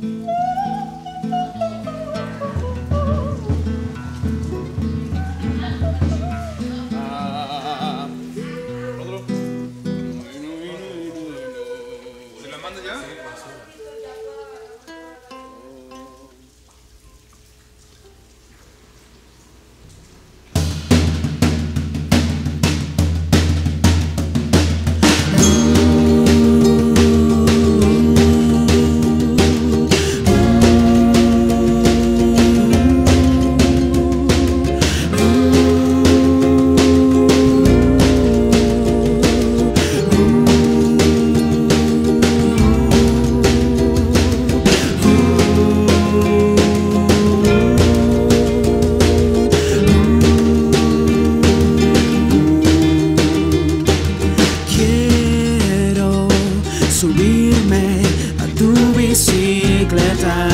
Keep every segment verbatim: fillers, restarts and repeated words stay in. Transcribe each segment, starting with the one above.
Subirme a tu bicicleta,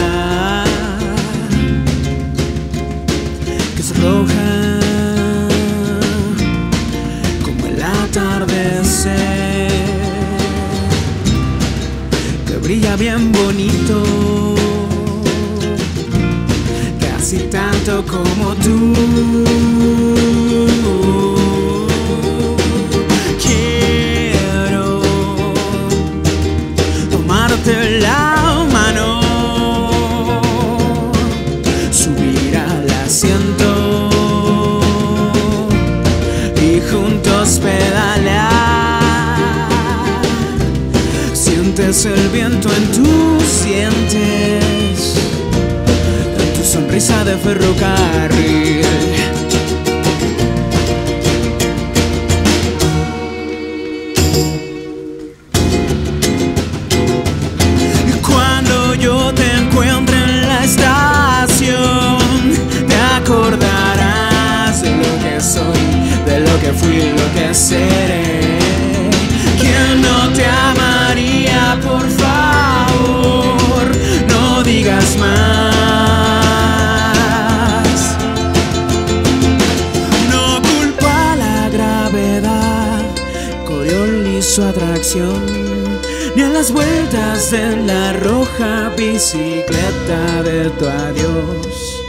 que es roja como el atardecer, que brilla bien bonito, casi tanto como tú. La mano, subir al asiento y juntos pedalear. Sientes el viento en tus dientes, en tu sonrisa de ferrocarril. Yo te encuentro en la estación, te acordarás de lo que soy, de lo que fui, lo que seré. ¿Quién no te amaría? Por favor, no digas más. No culpa a la gravedad, Coriolis su atracción, ni a las vueltas de la roja bicicleta de tu adiós.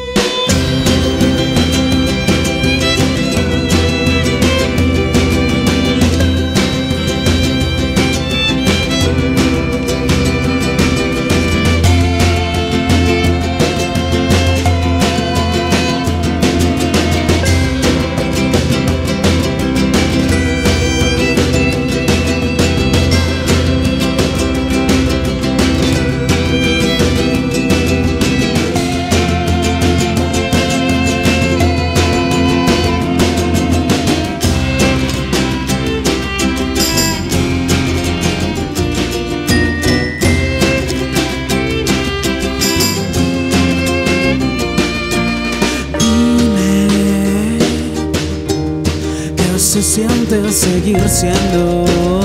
Se siente seguir siendo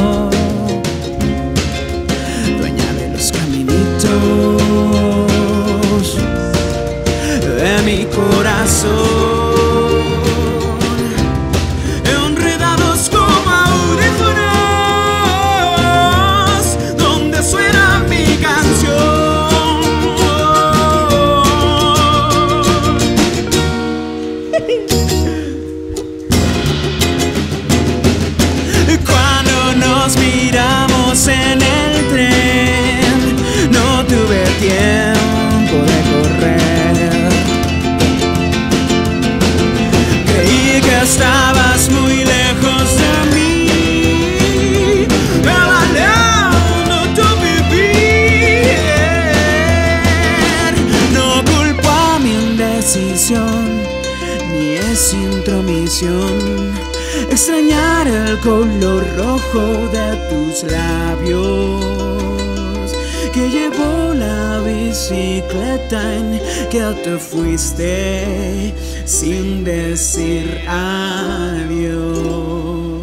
dueña de los caminitos de mi corazón, enredados como audífonos donde suena mi canción. Nos miramos en el tren, no tuve tiempo de correr. Creí que estabas muy lejos de mí, evaluando tu vivir. No culpo a mi indecisión, ni es intromisión extrañar el color rojo de tus labios, que llevó la bicicleta en que te fuiste sin decir adiós.